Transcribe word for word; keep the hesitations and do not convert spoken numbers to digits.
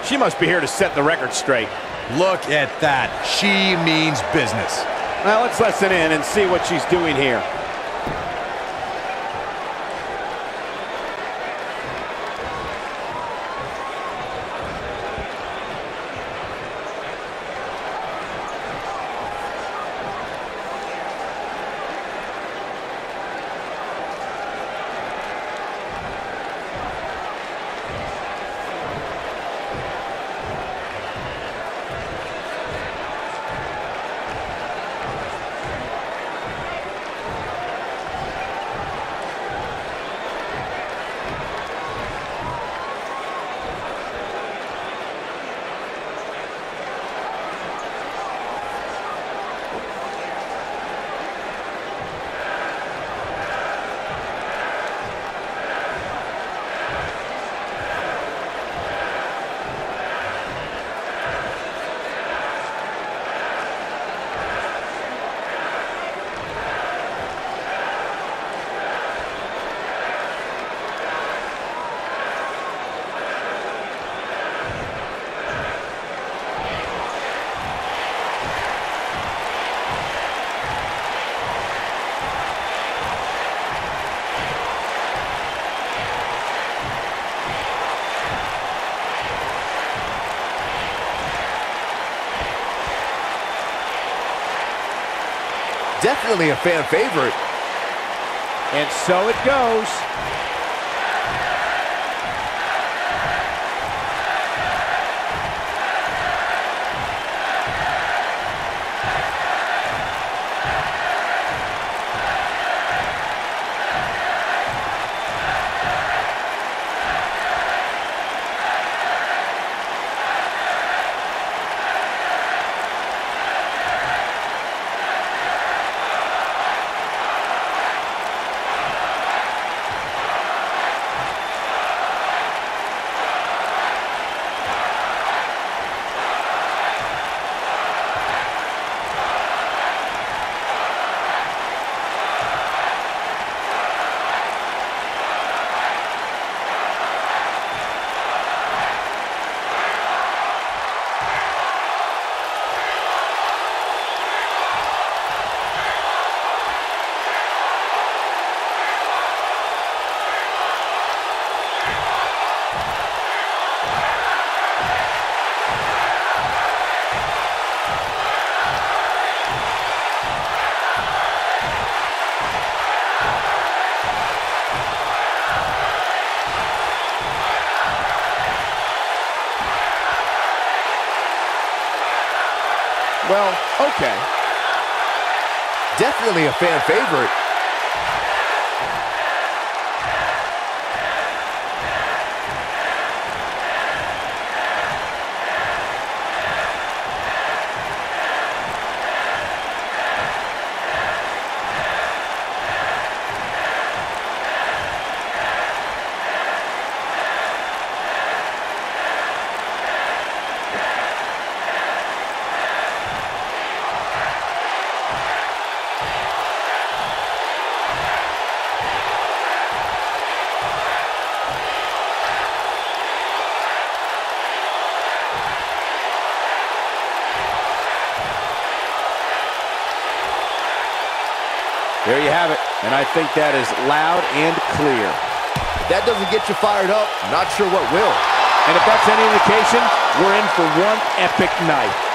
She must be here to set the record straight. Look at that. She means business. Now let's listen in and see what she's doing here. Definitely a fan favorite. And so it goes. Well, okay. Definitely a fan favorite. There you have it, and I think that is loud and clear. If that doesn't get you fired up, not sure what will. And if that's any indication, we're in for one epic night.